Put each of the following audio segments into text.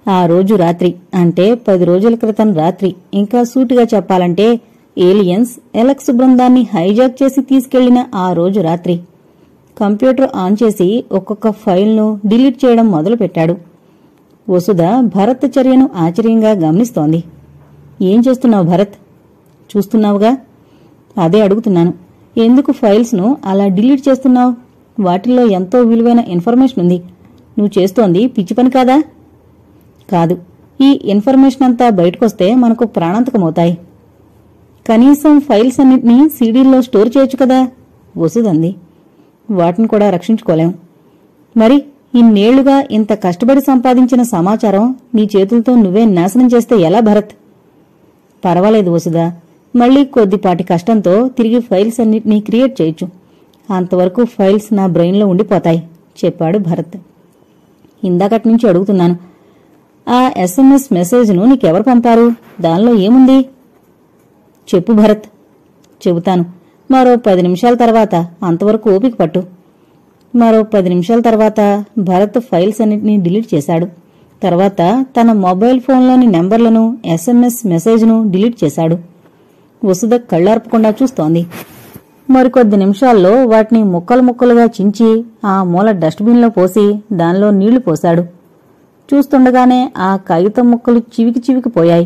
ఆ రోజు రాత్రి అంటే 10 రోజుల క్రితం రాత్రి, ఇంకా సూటిగా చెప్పాలంటే ఏలియన్స్ ఎలక్స్ బృందాన్ని హైజాక్ చేసి తీసుకెళ్లిన ఆ రోజు రాత్రి. కంప్యూటర్ ఆన్ చేసి ఒక్కొక్క ఫైల్ను డిలీట్ చేయడం మొదలుపెట్టాడు. వసుధ భరత్ చర్యను ఆశ్చర్యంగా గమనిస్తోంది. ఏం చేస్తున్నావు భరత్? చూస్తున్నావుగా. అదే అడుగుతున్నాను, ఎందుకు ఫైల్స్ను అలా డిలీట్ చేస్తున్నావు? వాటిల్లో ఎంతో విలువైన ఇన్ఫర్మేషన్ ఉంది. నువ్వు చేస్తోంది పిచ్చి పని కాదా? కాదు, ఈ ఇన్ఫర్మేషన్ అంతా బయటకొస్తే మనకు ప్రాణాంతకమవుతాయి. కనీసం ఫైల్స్ అన్నింటినీ సీడీల్లో స్టోర్ చేయొచ్చు కదా, వసుదంది. వాటిని కూడా రక్షించుకోలేం. మరి ఇన్నేళ్లుగా ఇంత కష్టపడి సంపాదించిన సమాచారం నీ చేతులతో నువ్వే నాశనం చేస్తే ఎలా భరత్? పర్వాలేదు వసుదా, మళ్లీ కొద్దిపాటి కష్టంతో తిరిగి ఫైల్స్ అన్నిటినీ క్రియేట్ చేయొచ్చు. అంతవరకు ఫైల్స్ నా బ్రెయిన్లో ఉండిపోతాయి, చెప్పాడు భరత్. ఇందాకటి నుంచి అడుగుతున్నాను, ఆ SMS మెసేజ్ను నీకెవరు పంపారు? దానిలో ఏముంది? చెప్పు భరత్. చెబుతాను, మరో 10 నిమిషాల తర్వాత. అంతవరకు ఓపిక పట్టు. మరో 10 నిమిషాల తర్వాత భరత్ ఫైల్స్ అన్నింటినీ డిలీట్ చేశాడు. తర్వాత తన మొబైల్ ఫోన్లోని నెంబర్లను, SMS మెసేజ్ను డిలీట్ చేశాడు. వసుధ కళ్లార్పకుండా చూస్తోంది. మరికొద్ది నిమిషాల్లో వాటిని ముక్కలు ముక్కలుగా చించి ఆ మూల డస్ట్బిన్లో పోసి దానిలో నీళ్లు పోశాడు. చూస్తుండగానే ఆ కాగితం ముక్కలు చివికి చివికిపోయాయి.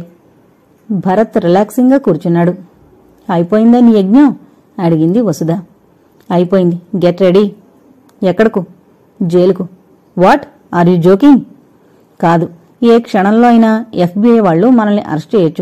భరత్ రిలాక్సింగ్గా కూర్చున్నాడు. అయిపోయిందా నీ యజ్ఞం? అడిగింది వసుధ. అయిపోయింది. Get ready. ఎక్కడకు? జైలుకు. What, are you joking? కాదు, ఏ క్షణంలో అయినా FBI వాళ్లు మనల్ని అరెస్ట్ చేయొచ్చు.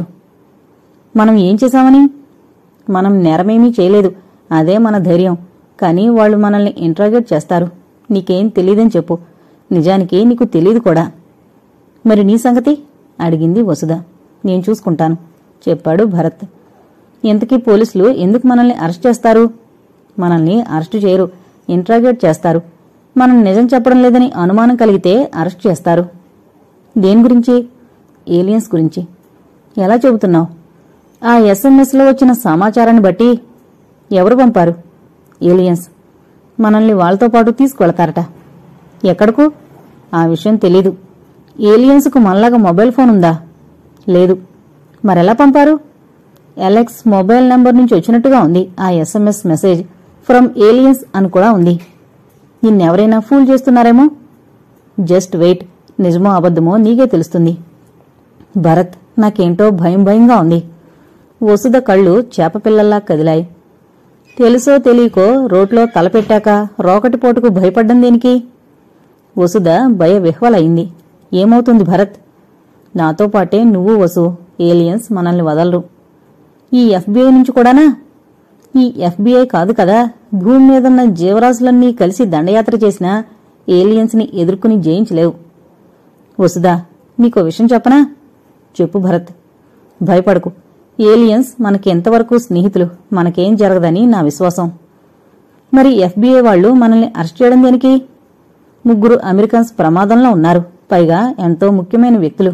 మనం ఏం చేశామని? మనం నేరమేమీ చేయలేదు, అదే మన ధైర్యం. కానీ వాళ్లు మనల్ని ఇంట్రాగేట్ చేస్తారు. నీకేం తెలీదని చెప్పు. నిజానికి నీకు తెలీదు కూడా. మరి నీ సంగతి? అడిగింది వసుధ. నేను చూసుకుంటాను, చెప్పాడు భరత్. ఇంతకీ పోలీసులు ఎందుకు మనల్ని అరెస్ట్ చేస్తారు? మనల్ని అరెస్టు చేయరు, ఇంట్రాగేట్ చేస్తారు. మనం నిజం చెప్పడం లేదని అనుమానం కలిగితే అరెస్ట్ చేస్తారు. దేని గురించి? ఏలియన్స్ గురించి. ఎలా చెబుతున్నావు? ఆ SMSలో వచ్చిన సమాచారాన్ని బట్టి. ఎవరు పంపారు? ఏలియన్స్. మనల్ని వాళ్లతో పాటు తీసుకువెళతారట. ఎక్కడకు? ఆ విషయం తెలీదు. ఏలియన్స్కు మనలాగా మొబైల్ ఫోన్ ఉందా? లేదు. మరెలా పంపారు? అలెక్స్ మొబైల్ నంబర్ నుంచి వచ్చినట్టుగా ఉంది ఆ SMS మెసేజ్. ఫ్రమ్ ఏలియన్స్ అని కూడా ఉంది. నిన్నెవరైనా ఫూల్ చేస్తున్నారేమో. జస్ట్ వెయిట్, నిజమో అబద్ధమో నీకే తెలుస్తుంది. భరత్, నాకేంటో భయంగా ఉంది. వసుధ కళ్ళు చేపపిల్లల్లా కదిలాయి. తెలుసో తెలియకో రోడ్లో తలపెట్టాక రోకటిపోటుకు భయపడ్డం దేనికి? వసుధ భయ విహ్వలయింది. ఏమవుతుంది భరత్? నాతో పాటే నువ్వు వసు. ఏలియన్స్ మనల్ని వదలరు. ఈ FBI నుంచి కూడానా? ఈ FBI కాదు కదా, భూమి మీదున్న జీవరాశులన్నీ కలిసి దండయాత్ర చేసినా ఏలియన్స్ని ఎదుర్కొని జయించలేవు. వసుధా, నీకో విషయం చెప్పనా? చెప్పు భరత్. భయపడకు. ఏలియన్స్ మనకి ఎంతవరకు స్నేహితులు, మనకేం జరగదని నా విశ్వాసం. మరి FBI వాళ్లు మనల్ని అరెస్ట్ చేయడం దేనికి? 3 అమెరికన్స్ ప్రమాదంలో ఉన్నారు, పైగా ఎంతో ముఖ్యమైన వ్యక్తులు.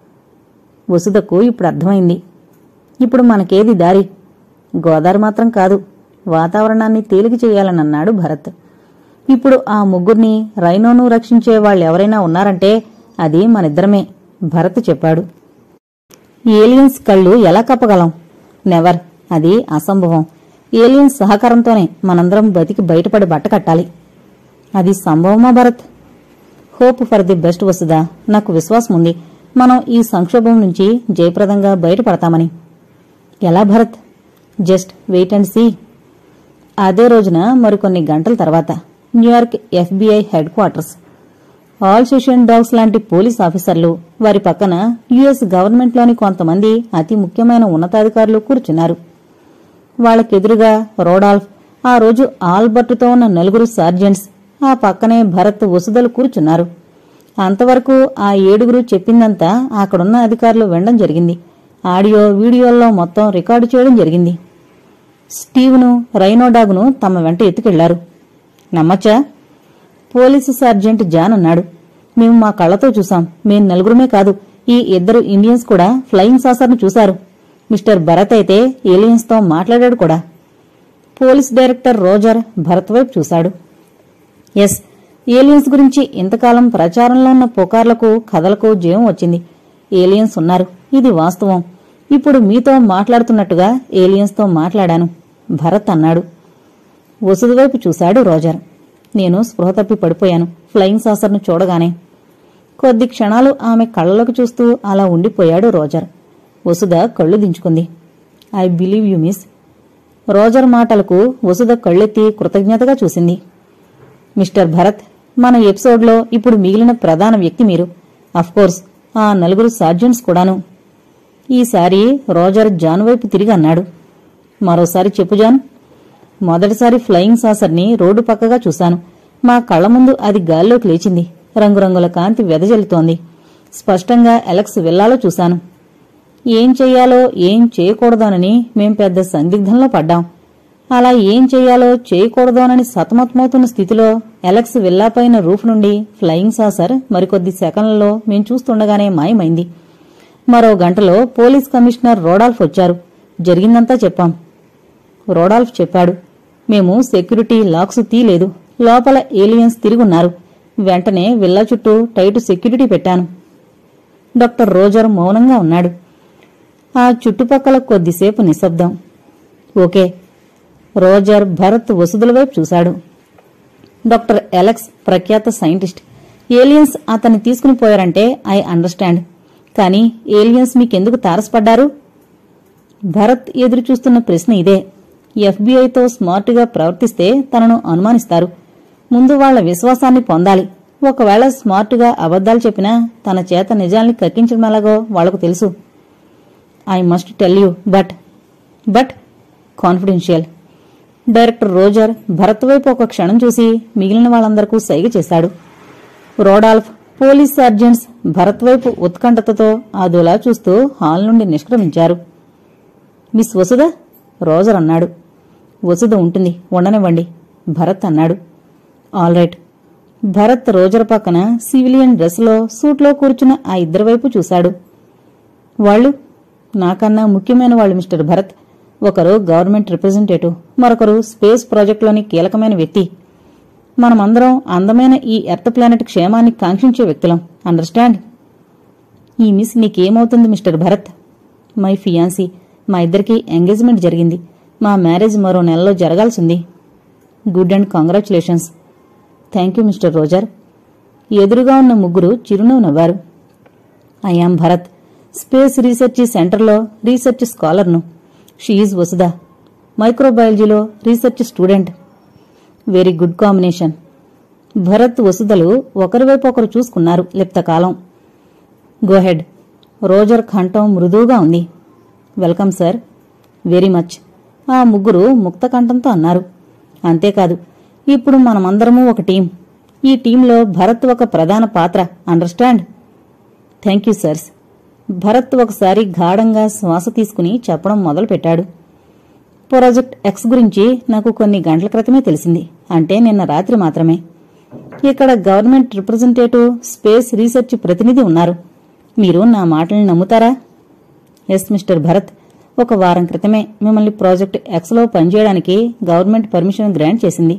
వసుధకు ఇప్పుడు అర్థమైంది. ఇప్పుడు మనకేది దారి? గోదావరి మాత్రం కాదు, వాతావరణాన్ని తేలిక చేయాలనన్నాడు భరత్. ఇప్పుడు ఆ 3 రైనోను రక్షించే వాళ్ళెవరైనా ఉన్నారంటే అది మనిద్దరమే, భరత్ చెప్పాడు. ఏలియన్స్ కళ్ళు ఎలా కప్పగలం? నెవర్, అది అసంభవం. ఏలియన్స్ సహకారంతోనే మనందరం బతికి బయటపడి బట్టకట్టాలి. అది సంభవమా Bharat? Hope for the best Vasudha. నాకు విశ్వాసం ఉంది మనం ఈ సంక్షోభం నుంచి జయప్రదంగా బయటపడతామని. ఎలా Bharat? Just wait and see. అదే రోజున మరికొన్ని గంటల తర్వాత New York FBI headquarters. Alsatian dogs లాంటి పోలీస్ ఆఫీసర్లు, వారి పక్కన US గవర్నమెంట్లోని కొంతమంది అతి ముఖ్యమైన ఉన్నతాధికారులు కూర్చున్నారు. వాళ్లకెదురుగా రోడాల్ఫ్, ఆ రోజు ఆల్బర్టుతో ఉన్న 4 సార్జెంట్స్, ఆ పక్కనే భరత్, వసుధలు కూర్చున్నారు. అంతవరకు ఆ 7 చెప్పిందంతా అక్కడున్న అధికారులు వినడం జరిగింది. ఆడియో వీడియోల్లో మొత్తం రికార్డు చేయడం జరిగింది. స్టీవ్ను, రైనోడాగ్ను తమ వెంట ఎత్తుకెళ్లారు. నమ్మచ్చా? పోలీసు సర్జెంట్ జాన్ అన్నాడు. మేము మా కళ్లతో చూశాం. మేం 4 కాదు, ఈ 2 ఇండియన్స్ కూడా ఫ్లయింగ్ సాసర్ను చూశారు. మిస్టర్ భరత్ అయితే ఏలియన్స్తో మాట్లాడాడు కూడా. పోలీస్ డైరెక్టర్ రోజర్ భరత్ వైపు చూశాడు. ఎస్, ఏలియన్స్ గురించి ఇంతకాలం ప్రచారంలో ఉన్న పుకార్లకు కథలకు జీవం వచ్చింది. ఏలియన్స్ ఉన్నారు, ఇది వాస్తవం. ఇప్పుడు మీతో మాట్లాడుతున్నట్టుగా ఏలియన్స్తో మాట్లాడాను, భరత్ అన్నాడు. వసుధ వైపు చూశాడు రోజర్. నేను స్పృహ తప్పి పడిపోయాను ఫ్లయింగ్ సాసర్ను చూడగానే. కొద్ది క్షణాలు ఆమె కళ్ళలోకి చూస్తూ అలా ఉండిపోయాడు రోజర్. వసుధ కళ్ళు దించుకుంది. I believe you miss. Roger మాటలకు వసుధ కళ్ళెత్తి కృతజ్ఞతగా చూసింది. మిస్టర్ భరత్, మన ఎపిసోడ్లో ఇప్పుడు మిగిలిన ప్రధాన వ్యక్తి మీరు. అఫ్కోర్స్ ఆ 4 సార్జెంట్స్ కూడాను. ఈసారి రోజర్ జాన్ వైపు తిరిగి అన్నాడు. మరోసారి చెప్పు జాన్. మొదటిసారి ఫ్లయింగ్ సాసర్ని రోడ్డు పక్కగా చూశాను. మా కళ్ల ముందు అది గాల్లోకి లేచింది. రంగురంగుల కాంతి వెదజల్లుతోంది. స్పష్టంగా ఎలెక్స్ విల్లాలో చూశాను. ఏం చెయ్యాలో ఏం చేయకూడదోనని మేం పెద్ద సందిగ్ధంలో పడ్డాం. అలా ఏం చెయ్యాలో చేయకూడదోనని సతమతమవుతున్న స్థితిలో ఎలెక్స్ విల్లాపైన రూఫ్ నుండి ఫ్లయింగ్ సాసర్ మరికొద్ది సెకన్లలో మేం చూస్తుండగానే మాయమైంది. మరో గంటలో పోలీస్ కమిషనర్ రోడాల్ఫ్ వచ్చారు. జరిగిందంతా చెప్పాం. రోడాల్ఫ్ చెప్పాడు. మేము సెక్యూరిటీ లాక్స్ తీయలేదు. లోపల ఏలియన్స్ తిరుగున్నారు. వెంటనే విల్లా చుట్టూ టైటు సెక్యూరిటీ పెట్టాను. డాక్టర్ రోజర్ మౌనంగా ఉన్నాడు. ఆ చుట్టుపక్కల కొద్దిసేపు నిశ్శబ్దం. ఓకే. రోజర్ భరత్ వసుధుల వైపు చూశాడు. డాక్టర్ ఎలెక్స్ ప్రఖ్యాత సైంటిస్ట్. ఏలియన్స్ అతన్ని తీసుకుని పోయారంటే ఐ అండర్స్టాండ్. కానీ ఏలియన్స్ మీకెందుకు తారసపడ్డారు? భరత్ ఎదురుచూస్తున్న ప్రశ్న ఇదే. ఎఫ్బీఐతో స్మార్ట్గా ప్రవర్తిస్తే తనను అనుమానిస్తారు. ముందు వాళ్ల విశ్వాసాన్ని పొందాలి. ఒకవేళ స్మార్ట్గా అబద్దాలు చెప్పినా తన చేత నిజాల్ని కక్కించడమెలాగో వాళ్లకు తెలుసు. I must tell you but confidential. Director Roger Bharat వైపు ఒక క్షణం చూసి మిగిలిన వాళ్ళందరికీ సైగ చేశాడు. రోడాల్ఫ్, పోలీస్ సర్జెంట్స్ భరత్ వైపు ఉత్కంఠతతో అదోలా చూస్తూ హాల్ నుండి నిష్క్రమించారు. మిస్ వసుధ? రోజర్ అన్నాడు. వసుధ ఉంటుంది, ఉండనివ్వండి, భరత్ అన్నాడు. All right. భరత్ రోజర్ పక్కన సివిలియన్ డ్రెస్లో సూట్లో కూర్చున్న ఆ ఇద్దరి వైపు చూశాడు. వాళ్ళు నాకన్నా ముఖ్యమైన వాళ్ళు మిస్టర్ భరత్. ఒకరు గవర్నమెంట్ రిప్రజెంటేటివ్, మరొకరు స్పేస్ ప్రాజెక్టులోని కీలకమైన వ్యక్తి. మనమందరం అందమైన ఈ ఎర్త్ ప్లానెట్ క్షేమాన్ని కాంక్షించే వ్యక్తులం. అండర్స్టాండ్? ఈ మిస్ నీకేమవుతుంది మిస్టర్ భరత్? My fiancee. మా ఇద్దరికీ ఎంగేజ్మెంట్ జరిగింది. మా మ్యారేజ్ మరో నెలలో జరగాల్సింది. Good and congratulations. Thank you mister Roger. ఎదురుగా ఉన్న ముగ్గురు చిరునవ్వు నవ్వారు. I am Bharat, space research సెంటర్లో రీసెర్చ్ స్కాలర్ను. షీఈజ్ వసుధ, మైక్రోబయాలజీలో research student. Very good combination. Bharat వసుధలు ఒకరివైపు ఒకరు చూసుకున్నారు లిప్తకాలం. గోహెడ్. రోజర్ కంఠం మృదువుగా ఉంది. Welcome sir. Very much. ఆ ముగ్గురు ముక్త కంఠంతో అన్నారు. అంతేకాదు, ఇప్పుడు మనమందరమూ ఒక టీం. ఈ టీంలో భరత్ ఒక ప్రధాన పాత్ర. Understand? Thank you sirs. Bharat ఒకసారి గాఢంగా శ్వాస తీసుకుని చెప్పడం మొదలుపెట్టాడు. ప్రాజెక్ట్ ఎక్స్ గురించి నాకు కొన్ని గంటల క్రితమే తెలిసింది. అంటే నిన్న రాత్రి మాత్రమే. ఇక్కడ గవర్నమెంట్ రిప్రజెంటేటివ్, స్పేస్ రీసెర్చ్ ప్రతినిధి ఉన్నారు. మీరు నా మాటల్ని నమ్ముతారా? Yes mister Bharat. ఒక వారం క్రితమే మిమ్మల్ని ప్రాజెక్ట్ ఎక్స్లో పనిచేయడానికి గవర్నమెంట్ పర్మిషన్ గ్రాంట్ చేసింది.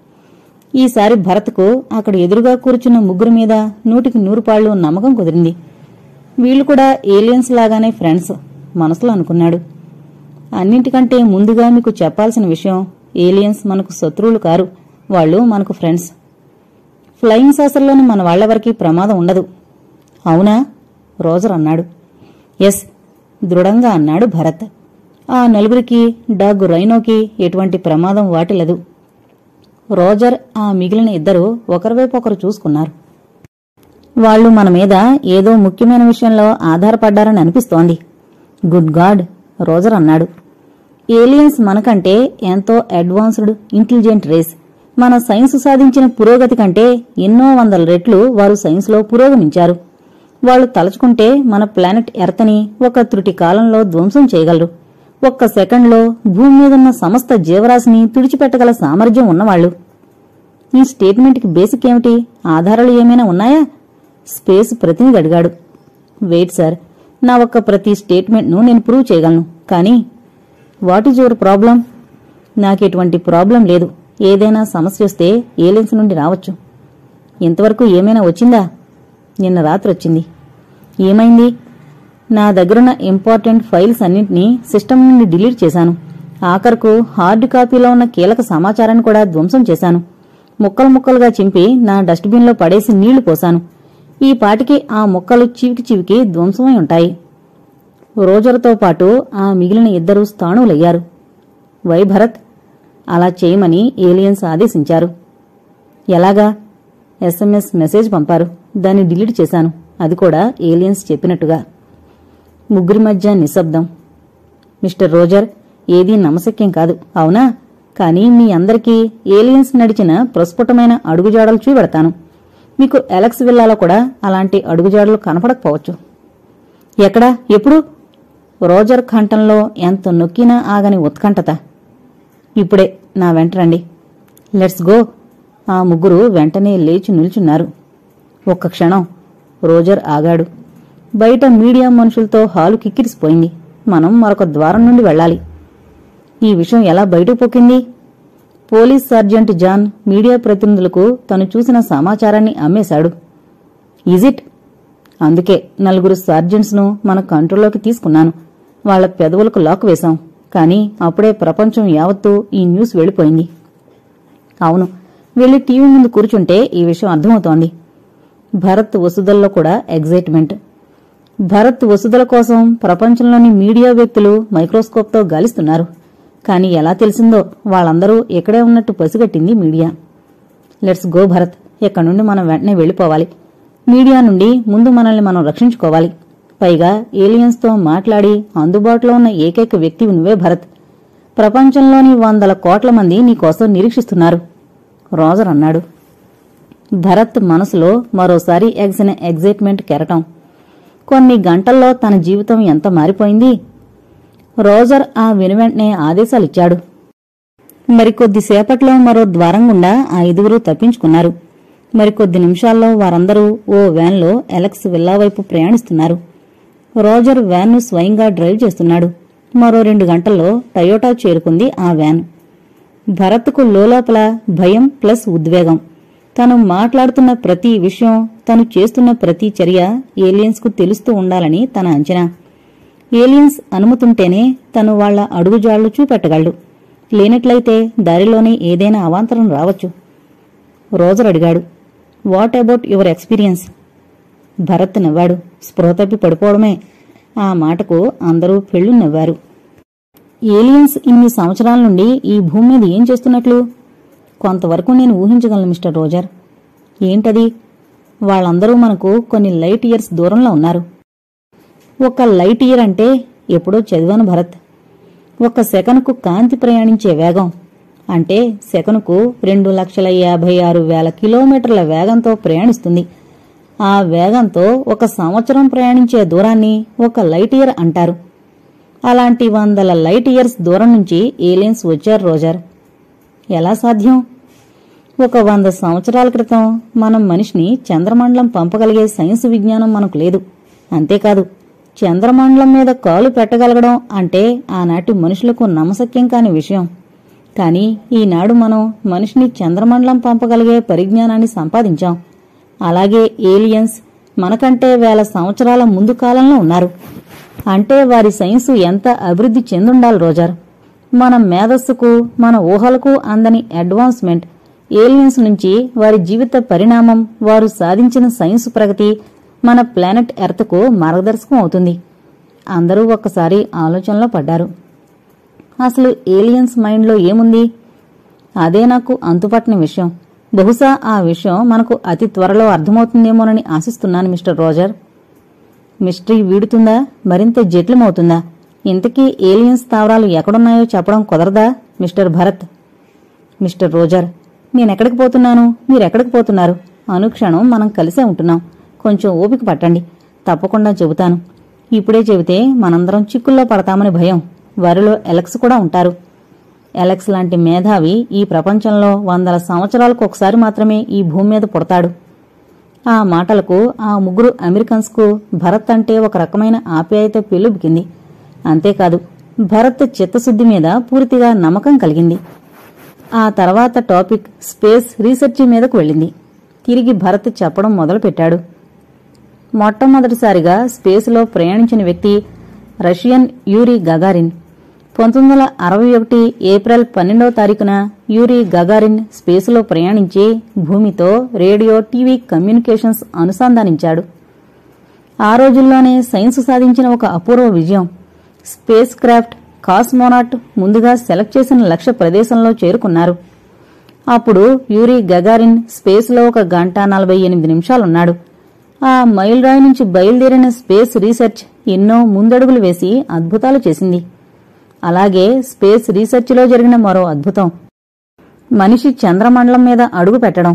ఈసారి భరత్కు అక్కడ ఎదురుగా కూర్చున్న ముగ్గురు మీద 100కి 100 నమ్మకం కుదిరింది. వీళ్లు కూడా ఏలియన్స్ లాగానే ఫ్రెండ్స్ మనసులో అనుకున్నాడు. అన్నింటికంటే ముందుగా మీకు చెప్పాల్సిన విషయం, ఏలియన్స్ మనకు శత్రువులు కారు, వాళ్ళు మనకు ఫ్రెండ్స్. ఫ్లయింగ్ సాసర్లోని మన వాళ్లెవరికీ ప్రమాదం ఉండదు. అవునా? రోజర్ అన్నాడు. ఎస్, దృఢంగా అన్నాడు భరత్. ఆ 4కి డాగ్ రైనోకి ఎటువంటి ప్రమాదం వాటిల్లదు. రోజర్, ఆ మిగిలిన ఇద్దరు ఒకరివైపు ఒకరు చూసుకున్నారు. వాళ్లు మన మీద ఏదో ముఖ్యమైన విషయంలో ఆధారపడ్డారని అనిపిస్తోంది. గుడ్ గాడ్, రోజర్ అన్నాడు. ఏలియన్స్ మనకంటే ఎంతో అడ్వాన్స్డ్, ఇంటెలిజెంట్ రేస్. మన సైన్స్ సాధించిన పురోగతి కంటే ఎన్నో 100 రెట్లు వారు సైన్స్లో పురోగమించారు. వాళ్లు తలుచుకుంటే మన ప్లానెట్ ఎర్త్ని ఒక త్రుటి కాలంలో ధ్వంసం చేయగలరు. ఒక్క సెకండ్లో భూమి మీదున్న సమస్త జీవరాశిని తుడిచిపెట్టగల సామర్థ్యం ఉన్నవాళ్లు. ఈ స్టేట్మెంట్కి బేసిక్ ఏమిటి? ఆధారాలు ఏమైనా ఉన్నాయా? స్పేస్ ప్రతినిధి అడిగాడు. వెయిట్ సార్, నా ఒక్క ప్రతి స్టేట్మెంట్ను నేను ప్రూవ్ చేయగలను. కానీ వాట్ ఈజ్ యువర్ ప్రాబ్లం? నాకెటువంటి ప్రాబ్లం లేదు. ఏదైనా సమస్య వస్తే ఏలియన్స్ నుండి రావచ్చు. ఇంతవరకు ఏమైనా వచ్చిందా? నిన్న రాత్రి వచ్చింది. ఏమైంది? నా దగ్గరున్న ఇంపార్టెంట్ ఫైల్స్ అన్నింటినీ సిస్టమ్ నుండి డిలీట్ చేశాను. ఆఖరుకు హార్డ్ కాపీలో ఉన్న కీలక సమాచారాన్ని కూడా ధ్వంసం చేశాను. ముక్కలు ముక్కలుగా చింపి నా డస్ట్బిన్లో పడేసి నీళ్లు పోశాను. ఈ పాటికి ఆ ముక్కలు చివికి చివికి ధ్వంసమై ఉంటాయి. రోజర్తో పాటు ఆ మిగిలిన ఇద్దరూ స్థాణువులయ్యారు. వై భరత్, అలా చేయమని ఏలియన్స్ ఆదేశించారు. ఎలాగా? SMS మెసేజ్ పంపారు. దాన్ని డిలీట్ చేశాను. అది కూడా ఏలియన్స్ చెప్పినట్టుగా. ముగ్గురి మధ్య నిశ్శబ్దం. మిస్టర్ రోజర్, ఏదీ నమ్మశక్యం కాదు, అవునా? కానీ మీ అందరికీ ఏలియన్స్ నడిచిన ప్రస్ఫుటమైన అడుగుజాడలు చూపెడతాను. మీకు ఎలక్స్ విల్లాలో కూడా అలాంటి అడుగుజాడలు కనపడకపోవచ్చు. ఎక్కడా? ఎప్పుడు? రోజర్ కంఠంలో ఎంత నొక్కినా ఆగని ఉత్కంఠత. ఇప్పుడే నా వెంట రండి. Let's go. ఆ ముగ్గురు వెంటనే లేచి నిల్చున్నారు. ఒక్క క్షణం రోజర్ ఆగాడు. బయట మీడియా మనుషులతో హాలు కిక్కిరిసిపోయింది. మనం మరొక ద్వారం నుండి వెళ్ళాలి. ఈ విషయం ఎలా బయటకు పొక్కింది? పోలీస్ సర్జెంట్ జాన్ మీడియా ప్రతినిధులకు తను చూసిన సమాచారాన్ని అమ్మేశాడు. ఈజిట్? అందుకే 4 సర్జెంట్స్ను మన కంట్రోల్లోకి తీసుకున్నాను. వాళ్ల పెదవులకు లాక్ వేశాం. కానీ అప్పుడే ప్రపంచం యావత్తూ ఈ న్యూస్ వెళ్ళిపోయింది. అవును, వెళ్లి టీవీ ముందు కూర్చుంటే ఈ విషయం అర్థమవుతోంది. భరత్ వసుదల్లో కూడా ఎగ్జైట్మెంట్. భరత్ వసుదల కోసం ప్రపంచంలోని మీడియా వ్యక్తులు మైక్రోస్కోప్తో గాలిస్తున్నారు. కానీ ఎలా తెలిసిందో వాళ్ళందరూ ఇక్కడే ఉన్నట్టు పసిగట్టింది మీడియా. Let's go Bharat. ఇక్కడి నుండి మనం వెంటనే వెళ్లిపోవాలి. మీడియా నుండి ముందు మనల్ని మనం రక్షించుకోవాలి. పైగా ఏలియన్స్తో మాట్లాడి అందుబాటులో ఉన్న ఏకైక వ్యక్తివి నువ్వే భరత్. ప్రపంచంలోని 100 కోట్ల మంది నీకోసం నిరీక్షిస్తున్నారు, రోజర్ అన్నాడు. భరత్ మనసులో మరోసారి ఎగిసిన ఎగ్జైట్మెంట్ కెరటం. కొన్ని గంటల్లో తన జీవితం ఎంత మారిపోయింది. రోజర్ ఆ వెనువెంటనే ఆదేశాలిచ్చాడు. మరికొద్దిసేపట్లో మరో ద్వారం గుండా ఆ 5 తప్పించుకున్నారు. మరికొద్ది నిమిషాల్లో వారందరూ ఓ వ్యాన్లో ఎలక్స్ విల్లా వైపు ప్రయాణిస్తున్నారు. రోజర్ వ్యాన్ను స్వయంగా డ్రైవ్ చేస్తున్నాడు. మరో 2 గంటల్లో టయోటా చేరుకుంది ఆ వ్యాన్. భరత్కు లోలోపల భయం ప్లస్ ఉద్వేగం. తను మాట్లాడుతున్న ప్రతి విషయం, తను చేస్తున్న ప్రతి చర్య ఏలియన్స్కు తెలుస్తూ ఉండాలని తన అంచనా. ఏలియన్స్ అనుమతుంటేనే తను వాళ్ల అడుగుజాళ్లు చూపెట్టగలడు. లేనట్లయితే దారిలోనే ఏదైనా అవాంతరం రావచ్చు. రోజర్ అడిగాడు, what about your experience? Bharat నవ్వాడు. స్పృహ తప్పి పడిపోవడమే. ఆ మాటకు అందరూ పెళ్లి నవ్వారు. ఏలియన్స్ ఇన్ని సంవత్సరాల నుండి ఈ భూమి మీద ఏం చేస్తున్నట్లు? కొంతవరకు నేను ఊహించగలను మిస్టర్ రోజర్. ఏంటది? వాళ్ళందరూ మనకు కొన్ని లైట్ ఇయర్స్ దూరంలో ఉన్నారు. ఒక లైట్ ఇయర్ అంటే ఎప్పుడో చదివాను భరత్. ఒక సెకనుకు కాంతి ప్రయాణించే వేగం అంటే సెకనుకు 2,56,000 కిలోమీటర్ల వేగంతో ప్రయాణిస్తుంది. ఆ వేగంతో 1 సంవత్సరం ప్రయాణించే దూరాన్ని ఒక లైట్ ఇయర్ అంటారు. అలాంటి 100 లైట్ ఇయర్స్ దూరం నుంచి ఏలియన్స్ వచ్చారు రోజర్. ఎలా సాధ్యం? ఒక 100 సంవత్సరాల క్రితం మనం మనిషిని చంద్రమండలం పంపగలిగే సైన్స్ విజ్ఞానం మనకు లేదు. అంతేకాదు, చంద్రమండలం మీద కాలు పెట్టగలగడం అంటే ఆనాటి మనుషులకు నమ్మశక్యం కాని విషయం. కానీ ఈనాడు మనం మనిషిని చంద్రమండలం పంపగలిగే పరిజ్ఞానాన్ని సంపాదించాం. అలాగే ఏలియన్స్ మనకంటే 1000 సంవత్సరాల ముందు కాలంలో ఉన్నారు. అంటే వారి సైన్సు ఎంత అభివృద్ధి చెందుండాలి రోజర్. మన మేధస్సుకు, మన ఊహలకు అందని అడ్వాన్స్మెంట్ ఏలియన్స్ నుంచి వారి జీవిత పరిణామం, వారు సాధించిన సైన్స్ ప్రగతి మన ప్లానెట్ ఎర్త్కు మార్గదర్శకం అవుతుంది. అందరూ ఒక్కసారి ఆలోచనలో పడ్డారు. అసలు ఏలియన్స్ మైండ్లో ఏముంది? అదే నాకు అంతుపట్టని విషయం. బహుశా ఆ విషయం మనకు అతి త్వరలో అర్థమవుతుందేమోనని ఆశిస్తున్నాను మిస్టర్ రోజర్. మిస్టరీ వీడుతుందా? మరింత జటిలమవుతుందా? ఇంతకీ ఏలియన్స్ స్థావరాలు ఎక్కడున్నాయో చెప్పడం కుదరదా మిస్టర్ భరత్? మిస్టర్ రోజర్, నేనెక్కడికి పోతున్నాను, మీరెక్కడికి పోతున్నారు? అనుక్షణం మనం కలిసే ఉంటున్నాం. కొంచెం ఓపిక పట్టండి, తప్పకుండా చెబుతాను. ఇప్పుడే చెబితే మనందరం చిక్కుల్లో పడతామని భయం. వారిలో ఎలక్స్ కూడా ఉంటారు. ఎలక్స్ లాంటి మేధావి ఈ ప్రపంచంలో 100 సంవత్సరాలకు ఒకసారి మాత్రమే ఈ భూమి మీద పుడతాడు. ఆ మాటలకు ఆ 3 అమెరికన్స్కు భరత్ అంటే ఒక రకమైన ఆప్యాయత పెల్లుబికింది. అంతేకాదు, భరత్ చిత్తశుద్ధి మీద పూర్తిగా నమ్మకం కలిగింది. ఆ తర్వాత టాపిక్ స్పేస్ రీసెర్చ్ మీదకు వెళ్ళింది. తిరిగి భరత్ చెప్పడం మొదలుపెట్టాడు. మొట్టమొదటిసారిగా స్పేస్లో ప్రయాణించిన వ్యక్తి రష్యన్ యూరీ గగారిన్. 1961 ఏప్రిల్ 12వ తారీఖున యూరీ గగారిన్ స్పేస్లో ప్రయాణించి భూమితో రేడియో, టీవీ కమ్యూనికేషన్స్ అనుసంధానించాడు. ఆ రోజుల్లోనే సైన్స్ సాధించిన ఒక అపూర్వ విజయం. స్పేస్ క్రాఫ్ట్ కాస్మోనాట్ ముందుగా సెలెక్ట్ చేసిన లక్ష్య ప్రదేశంలో చేరుకున్నారు. అప్పుడు యూరీ గగారిన్ స్పేస్లో 1 గంట 48 నిమిషాలున్నాడు. ఆ మైల్ రాయి నుంచి బయలుదేరిన స్పేస్ రీసెర్చ్ ఎన్నో ముందడుగులు వేసి అద్భుతాలు చేసింది. అలాగే స్పేస్ రీసెర్చ్లో జరిగిన మరో అద్భుతం మనిషి చంద్రమండలం మీద అడుగు పెట్టడం.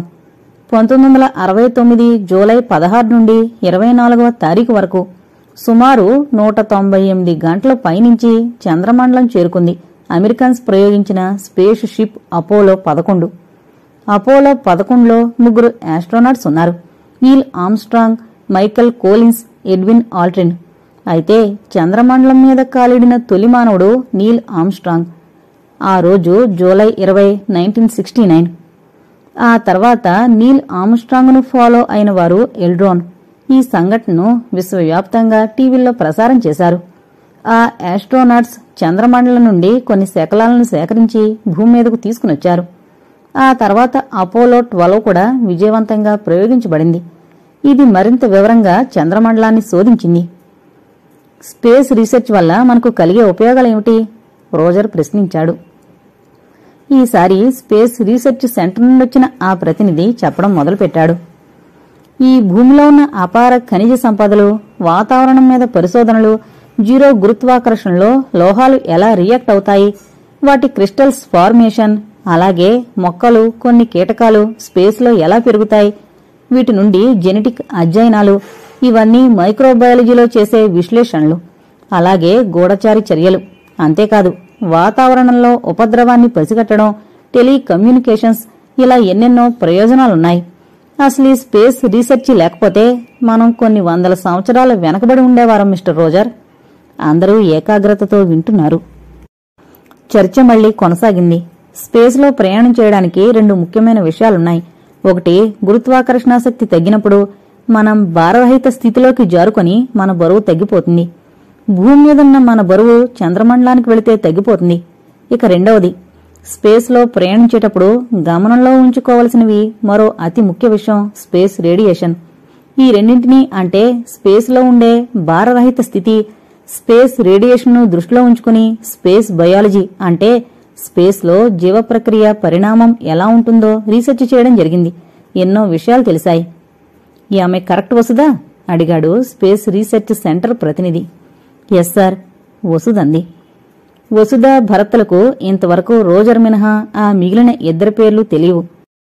1969 జూలై 16 నుండి 24వ తారీఖు వరకు సుమారు 198 గంటల పైనుంచి చంద్రమండలం చేరుకుంది అమెరికన్స్ ప్రయోగించిన స్పేస్ షిప్ అపోలో 11. అపోలో 11లో 3 ఆస్ట్రోనాట్స్ ఉన్నారు: Neil Armstrong, Michael Collins, Edwin Aldrin. అయితే చంద్రమండలం మీద కాలిడిన తొలి మానవుడు నీల్ ఆర్మ్స్ట్రాంగ్. ఆ రోజు జూలై 20, 1969. ఆ తర్వాత నీల్ ఆర్మ్స్ట్రాంగ్ను ఫాలో అయిన వారు ఎల్డ్రోన్. ఈ సంఘటనను విశ్వవ్యాప్తంగా టీవీల్లో ప్రసారం చేశారు. ఆ ఆస్ట్రోనాట్స్ చంద్రమండలం నుండి కొన్ని శకలాలను సేకరించి భూమి మీదకు తీసుకునొచ్చారు. ఆ తర్వాత అపోలో 12 కూడా విజయవంతంగా ప్రయోగించబడింది. ఇది మరింత వివరంగా చంద్రమండలాన్ని శోధించింది. స్పేస్ రీసెర్చ్ వల్ల మనకు కలిగే ఉపయోగాలేమిటి? రోజర్ ప్రశ్నించాడు. ఈసారి స్పేస్ రీసెర్చ్ సెంటర్ నుండి వచ్చిన ఆ ప్రతినిధి చెప్పడం మొదలుపెట్టాడు. ఈ భూమిలో ఉన్న అపార ఖనిజ సంపదలు, వాతావరణం మీద పరిశోధనలు, జీరో గురుత్వాకర్షణలో లోహాలు ఎలా రియాక్ట్ అవుతాయి, వాటి క్రిస్టల్స్ ఫార్మేషన్, అలాగే మొక్కలు, కొన్ని కీటకాలు స్పేస్లో ఎలా పెరుగుతాయి, వీటి నుండి జెనెటిక్ అధ్యయనాలు, ఇవన్నీ మైక్రోబయాలజీలో చేసే విశ్లేషణలు, అలాగే గూఢచారి చర్యలు. అంతేకాదు వాతావరణంలో ఉపద్రవాన్ని పసిగట్టడం, టెలికమ్యూనికేషన్స్, ఇలా ఎన్నెన్నో ప్రయోజనాలున్నాయి. అసలు ఈ స్పేస్ రీసెర్చ్ లేకపోతే మనం కొన్ని వందల సంవత్సరాలు వెనకబడి ఉండేవారం మిస్టర్ రోజర్. అందరూ ఏకాగ్రతతో వింటున్నారు. చర్చ మళ్లీ కొనసాగింది. స్పేస్లో ప్రయాణం చేయడానికి 2 ముఖ్యమైన విషయాలున్నాయి. ఒకటి, గురుత్వాకర్షణాశక్తి తగ్గినప్పుడు మనం భారరహిత స్థితిలోకి జారుకొని మన బరువు తగ్గిపోతుంది. భూమి మీదున్న మన బరువు చంద్రమండలానికి వెళితే తగ్గిపోతుంది. ఇక రెండవది, స్పేస్లో ప్రయాణించేటప్పుడు గమనంలో ఉంచుకోవలసినవి మరో అతి ముఖ్య విషయం స్పేస్ రేడియేషన్. ఈ రెండింటినీ, అంటే స్పేస్లో ఉండే భారరహిత స్థితి, స్పేస్ రేడియేషన్ను దృష్టిలో ఉంచుకుని స్పేస్ బయాలజీ, అంటే స్పేస్లో జీవ ప్రక్రియ పరిణామం ఎలా ఉంటుందో రీసెర్చ్ చేయడం జరిగింది. ఎన్నో విషయాలు తెలిసాయి. ఈ ఆమె కరెక్ట్ వసుదా? అడిగాడు స్పేస్ రీసెర్చ్ సెంటర్ ప్రతినిధి. ఎస్ సార్, వసుదంది. వసుధ, భరత్లకు ఇంతవరకు రోజర్ మినహా ఆ మిగిలిన 2 పేర్లు తెలియవు.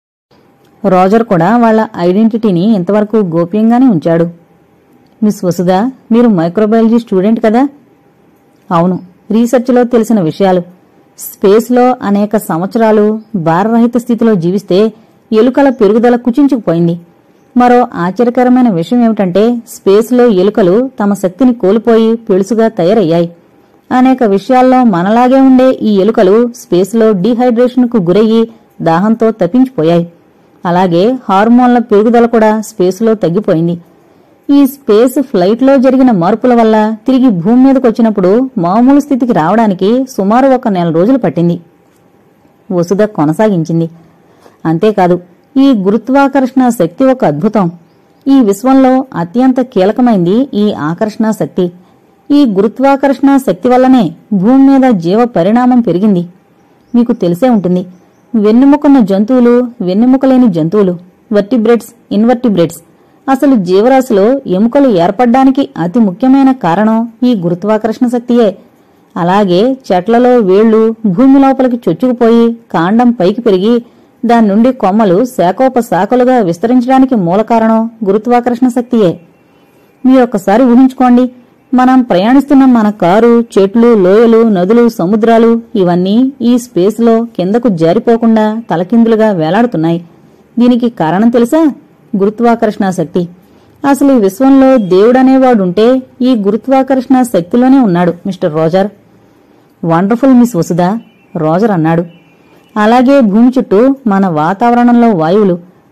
రోజర్ కూడా వాళ్ల ఐడెంటిటీని ఇంతవరకు గోప్యంగానే ఉంచాడు. మిస్ వసుధ, మీరు మైక్రోబయాలజీ స్టూడెంట్ కదా? అవును, రీసెర్చ్లో తెలిసిన విషయాలు. స్పేస్లో అనేక సంవత్సరాలు భారరహిత స్థితిలో జీవిస్తే ఎలుకల పెరుగుదల కుచించుకుపోయింది. మరో ఆశ్చర్యకరమైన విషయం ఏమిటంటే స్పేస్లో ఎలుకలు తమ శక్తిని కోల్పోయి పెళుసుగా తయారయ్యాయి. అనేక విషయాల్లో మనలాగే ఉండే ఈ ఎలుకలు స్పేస్లో డీహైడ్రేషన్కు గురయ్యి దాహంతో తప్పించిపోయాయి. అలాగే హార్మోన్ల పెరుగుదల కూడా స్పేస్లో తగ్గిపోయింది. ఈ స్పేస్ ఫ్లైట్లో జరిగిన మార్పుల వల్ల తిరిగి భూమి మీదకు వచ్చినప్పుడు మామూలు స్థితికి రావడానికి సుమారు 1 నెల రోజులు పట్టింది. వసుధ కొనసాగించింది. అంతేకాదు, ఈ గురుత్వాకర్షణ శక్తి ఒక అద్భుతం. ఈ విశ్వంలో అత్యంత కీలకమైంది ఈ ఆకర్షణ శక్తి. ఈ గురుత్వాకర్షణ శక్తి వల్లనే భూమి మీద జీవ పరిణామం పెరిగింది. మీకు తెలిసే ఉంటుంది, వెన్నెముకన్న జంతువులు, వెన్నెముకలేని జంతువులు, వర్టిబ్రేట్స్, ఇన్వర్టిబ్రేట్స్. అసలు జీవరాశిలో ఎముకలు ఏర్పడ్డానికి అతి ముఖ్యమైన కారణం ఈ గురుత్వాకర్షణ శక్తియే. అలాగే చెట్లలో వేళ్లు భూమి లోపలికి చొచ్చుకుపోయి కాండం పైకి పెరిగి దాని నుండి కొమ్మలు శాఖోపశాఖలుగా విస్తరించడానికి మూల కారణం గురుత్వాకర్షణ శక్తియే. మీరొక్కసారి ఊహించుకోండి, మనం ప్రయాణిస్తున్న మన కారు, చెట్లు, లోయలు, నదులు, సముద్రాలు ఇవన్నీ ఈ స్పేస్లో కిందకు జారిపోకుండా తలకిందులుగా వేలాడుతున్నాయి. దీనికి కారణం తెలుసా? గురుత్వాకర్షణ శక్తి. అసలు ఈ విశ్వంలో దేవుడనేవాడుంటే ఈ గురుత్వాకర్షణ శక్తిలోనే ఉన్నాడు mister Roger. Wonderful miss Vasudha, Roger అన్నాడు. అలాగే భూమి చుట్టూ మన వాతావరణంలో వాయువులు,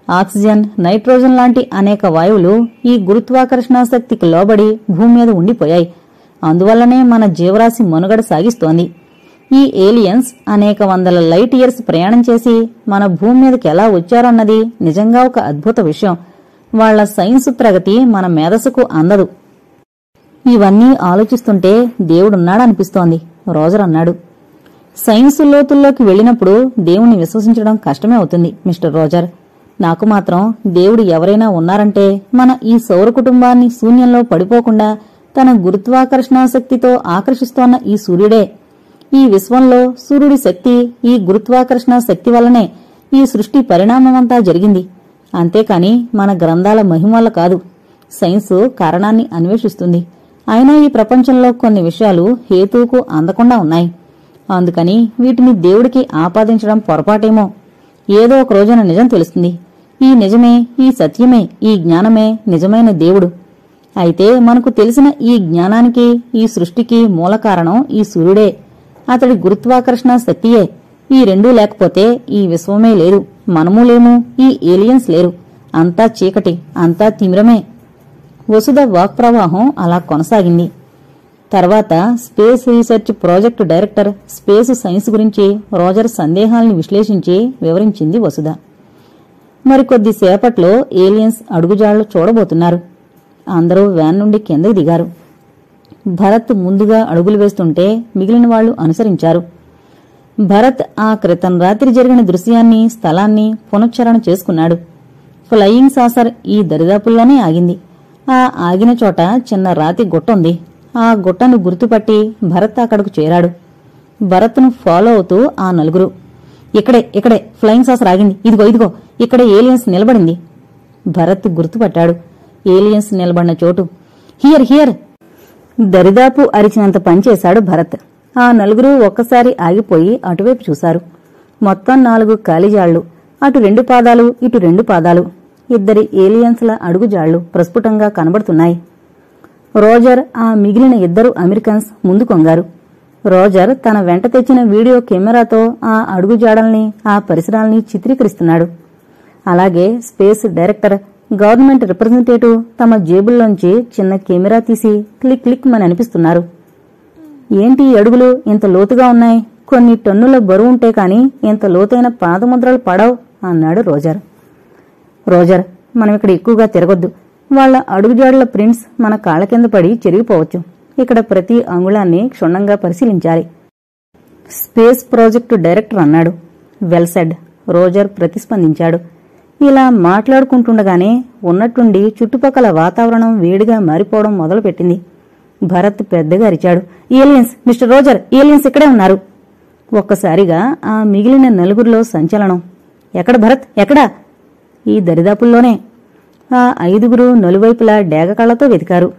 ఆక్సిజన్, నైట్రోజన్ లాంటి అనేక వాయువులు ఈ గురుత్వాకర్షణ శక్తికి లోబడి భూమి మీద ఉండిపోయాయి. అందువల్లనే మన జీవరాశి మనుగడ సాగిస్తోంది. ఈ ఏలియన్స్ అనేక వందల లైట్ ఇయర్స్ ప్రయాణం చేసి మన భూమి మీదకి ఎలా వచ్చారన్నది నిజంగా ఒక అద్భుత విషయం. వాళ్ల సైన్స్ ప్రగతి మన మేధస్సుకు అందదు. ఇవన్నీ ఆలోచిస్తుంటే దేవుడున్నాడనిపిస్తోంది, రోజర్ అన్నాడు. సైన్స్ లోతుల్లోకి వెళ్లినప్పుడు దేవుణ్ణి విశ్వసించడం కష్టమే అవుతుంది మిస్టర్ రోజర్. నాకు మాత్రం దేవుడు ఎవరైనా ఉన్నారంటే మన ఈ సౌర కుటుంబాన్ని శూన్యంలో పడిపోకుండా తన గురుత్వాకర్షణ శక్తితో ఆకర్షిస్తోన్న ఈ సూర్యుడే. ఈ విశ్వంలో సూర్యుడి శక్తి, ఈ గురుత్వాకర్షణ శక్తి వల్లనే ఈ సృష్టి పరిణామమంతా జరిగింది. అంతేకాని మన గ్రంథాల మహిమ వల్ల కాదు. సైన్సు కారణాన్ని అన్వేషిస్తుంది. అయినా ఈ ప్రపంచంలో కొన్ని విషయాలు హేతువుకు అందకుండా ఉన్నాయి. అందుకని వీటిని దేవుడికి ఆపాదించడం పొరపాటేమో. ఏదో ఒక రోజున నిజం తెలుస్తుంది. ఈ నిజమే, ఈ సత్యమే, ఈ జ్ఞానమే నిజమైన దేవుడు. అయితే మనకు తెలిసిన ఈ జ్ఞానానికి, ఈ సృష్టికి మూల కారణం ఈ సూర్యుడే. అతడి గురుత్వాకర్షణ శక్తియే. ఈ రెండూ లేకపోతే ఈ విశ్వమే లేదు, మనమూ లేము, ఈ ఏలియన్స్ లేరు. అంతా చీకటి, అంతా తిమిరమే. వసుధ వాక్ప్రవాహం అలా కొనసాగింది. తర్వాత space research project director space science గురించి రోజర్ సందేహాల్ని విశ్లేషించి వివరించింది వసుధ. మరికొద్ది సేపట్లో ఏలియన్స్ అడుగుజాడలు చూడబోతున్నారు. అందరూ వ్యాన్ నుండి కిందకి దిగారు. భరత్ ముందుగా అడుగులు వేస్తుంటే మిగిలిన వాళ్లు అనుసరించారు. భరత్ ఆ క్రితం రాత్రి జరిగిన దృశ్యాన్ని, స్థలాన్ని పునశ్చరణ చేసుకున్నాడు. ఫ్లయింగ్ సాసర్ ఈ దరిదాపుల్లోనే ఆగింది. ఆ ఆగిన చోట చిన్న రాతి గుట్టుంది. ఆ గుట్టను గుర్తుపట్టి భరత్ అక్కడకు చేరాడు. భరత్ను ఫాలో అవుతూ ఆ నలుగురు, ఇక్కడే ఫ్లయింగ్ సాసర్ ఆగింది, ఇదిగో ఇక్కడే ఏలియన్స్ నిలబడింది. భరత్ గుర్తుపట్టాడు ఏలియన్స్ నిలబడిన చోటు. హియర్ దరిదాపు అరిచినంత పనిచేశాడు భరత్. ఆ నలుగురు ఒక్కసారి ఆగిపోయి అటువైపు చూశారు. మొత్తం 4 ఖాళీజాళ్లు. అటు 2 పాదాలు, ఇటు 2 పాదాలు. ఇద్దరి ఏలియన్స్ల అడుగుజాళ్లు ప్రస్ఫుటంగా కనబడుతున్నాయి. రోజర్, ఆ మిగిలిన 2 అమెరికన్స్ ముందు కొంగారు. రోజర్ తన వెంట తెచ్చిన వీడియో కెమెరాతో ఆ అడుగుజాడల్ని, ఆ పరిసరాల్ని చిత్రీకరిస్తున్నాడు. అలాగే స్పేస్ డైరెక్టర్, గవర్నమెంట్ రిప్రజెంటేటివ్ తమ జేబుల్లోంచి చిన్న కెమెరా తీసి క్లిక్ మని అనిపిస్తున్నారు. ఏంటి ఈ అడుగులు ఇంత లోతుగా ఉన్నాయి? కొన్ని టన్నుల బరువుంటే కాని ఇంత లోతైన పాదముద్రలు పడవు అన్నాడు రోజర్. మనం ఇక్కడ ఎక్కువగా తిరగొద్దు. వాళ్ల అడుగుజాడల ప్రింట్స్ మన కాళ్ల కింద పడి చెరిగిపోవచ్చు. ఇక్కడ ప్రతి అంగుళాన్ని క్షుణ్ణంగా పరిశీలించాలి. స్పేస్ ప్రాజెక్టు డైరెక్టర్ అన్నాడు. వెల్ సెడ్, రోజర్ ప్రతిస్పందించాడు. ఇలా మాట్లాడుకుంటుండగానే ఉన్నట్టుండి చుట్టుపక్కల వాతావరణం వేడిగా మారిపోవడం మొదలుపెట్టింది. భరత్ పెద్దగా అరిచాడు, ఏలియన్స్, మిస్టర్ రోజర్, ఏలియన్స్ ఇక్కడే ఉన్నారు. ఒక్కసారిగా ఆ మిగిలిన నలుగురిలో సంచలనం. ఎక్కడ భరత్, ఎక్కడా? ఈ దరిదాపుల్లోనే. ఆ 5గురు నలువైపులా డేగకళ్లతో వెతికారు.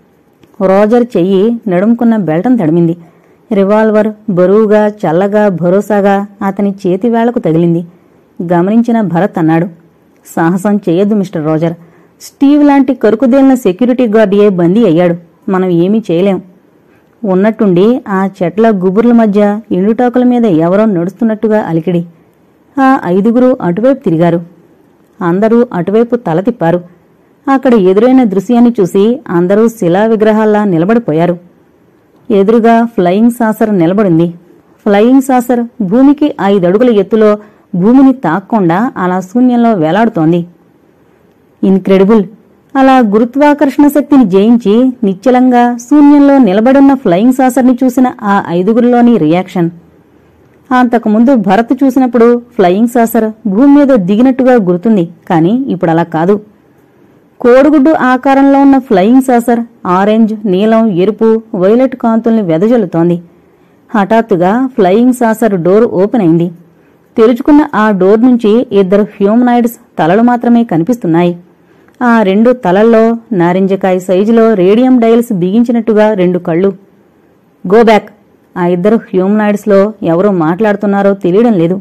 రోజర్ చెయ్యి నడుముకున్న బెల్టం తడిమింది. రివాల్వర్ బరువుగా, చల్లగా, భరోసాగా అతని చేతివేళ్లకు తగిలింది. గమనించిన భరత్ అన్నాడు, సాహసం చెయ్యొద్దు మిస్టర్ రోజర్. స్టీవ్ లాంటి కరుకుదేలిన సెక్యూరిటీ గార్డియే బందీ అయ్యాడు. మనం ఏమీ చేయలేం. ఉన్నట్టుండి ఆ చెట్ల గుబుర్ల మధ్య ఎండుటాకుల మీద ఎవరో నడుస్తున్నట్టుగా అలికిడి. ఆ 5గురు అటువైపు తిరిగారు. అందరూ అటువైపు తల తిప్పారు. అక్కడ ఎదురైన దృశ్యాన్ని చూసి అందరూ శిలా విగ్రహాల్లా నిలబడిపోయారు. ఎదురుగా ఫ్లయింగ్ సాసర్ నిలబడింది. ఫ్లయింగ్ సాసర్ భూమికి 5 అడుగుల ఎత్తులో భూమిని తాక్కుండా అలా శూన్యంలో వేలాడుతోంది. ఇన్క్రెడిబుల్! అలా గురుత్వాకర్షణ శక్తిని జయించి నిశ్చలంగా శూన్యంలో నిలబడున్న ఫ్లయింగ్ సాసర్ని చూసిన ఆ 5గురిలోని రియాక్షన్. అంతకుముందు భరత్ చూసినప్పుడు ఫ్లయింగ్ సాసర్ భూమి మీద దిగినట్టుగా గుర్తుంది. కాని ఇప్పుడలా కాదు. కోడిగుడ్డు ఆకారంలో ఉన్న ఫ్లయింగ్ సాసర్ ఆరెంజ్, నీలం, ఎరుపు, వైలెట్ కాంతుల్ని వెదజల్లుతోంది. హఠాత్తుగా ఫ్లయింగ్ సాసర్ డోర్ ఓపెన్ అయింది. తెరుచుకున్న ఆ డోర్ నుంచి 2 హ్యూమనాయిడ్స్ తలలు మాత్రమే కనిపిస్తున్నాయి. ఆ 2 తలల్లో నారింజకాయ సైజులో రేడియం డైల్స్ బిగించినట్టుగా 2 కళ్ళు. Go back! ఆ 2 హ్యూమనాయిడ్స్ లో ఎవరో మాట్లాడుతున్నారో తెలియడం లేదు.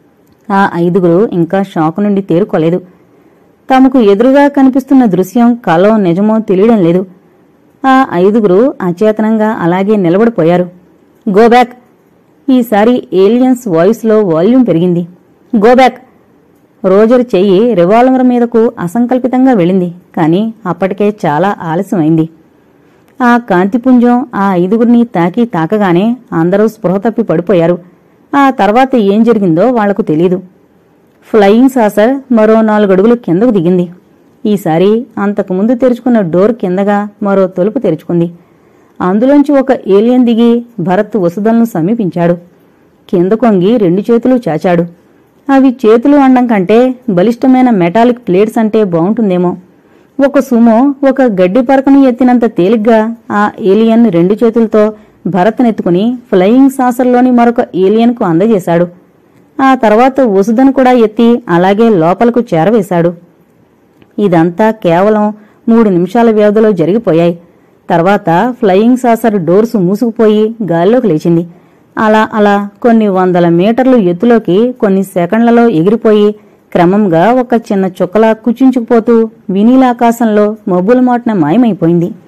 ఆ 5గురు ఇంకా షాక్ నుండి తేరుకోలేదు. తమకు ఎదురుగా కనిపిస్తున్న దృశ్యం కలో నిజమో తెలియడం లేదు. ఆ 5గురు అచేతనంగా అలాగే నిలబడిపోయారు. Go back! ఈసారి ఏలియన్స్ వాయిస్ లో వాల్యూమ్ పెరిగింది. Go back! రోజర్ చెయ్యి రివాల్వర్ మీదకు అసంకల్పితంగా వెళ్ళింది. కాని అప్పటికే చాలా ఆలస్యమైంది. ఆ కాంతిపుంజం ఆ 5గురిని తాకగానే అందరూ స్పృహ తప్పి పడిపోయారు. ఆ తర్వాత ఏం జరిగిందో వాళ్లకు తెలీదు. ఫ్లయింగ్ సాసర్ మరో 4 అడుగులు కిందకు దిగింది. ఈసారి అంతకుముందు తెరుచుకున్న డోర్ కిందగా మరో తలుపు తెరుచుకుంది. అందులోంచి ఒక ఏలియన్ దిగి భరత్ వసుధలను సమీపించాడు. కింద కొంగి 2 చేతులు చాచాడు. అవి చేతులు అనడం కంటే బలిష్టమైన మెటాలిక్ ప్లేట్స్ అంటే బావుంటుందేమో. ఒక సుమో ఒక గడ్డి పరకను ఎత్తినంత తేలిగ్గా ఆ ఏలియన్ 2 చేతులతో భరత్నెత్తుకుని ఫ్లయింగ్ సాసర్లోని మరొక ఏలియన్కు అందజేశాడు. ఆ తర్వాత వసుధను కూడా ఎత్తి అలాగే లోపలకు చేరవేశాడు. ఇదంతా కేవలం 3 నిమిషాల వ్యవధిలో జరిగిపోయాయి. తర్వాత ఫ్లయింగ్ సాసర్ డోర్స్ మూసుకుపోయి గాల్లోకి లేచింది. అలా కొన్ని 100 మీటర్లు ఎత్తులోకి కొన్ని సెకండ్లలో ఎగిరిపోయి క్రమంగా ఒక చిన్న చుక్కలా కుచించుకుపోతూ వినీలాకాశంలో మబ్బుల మాటున మాయమైపోయింది.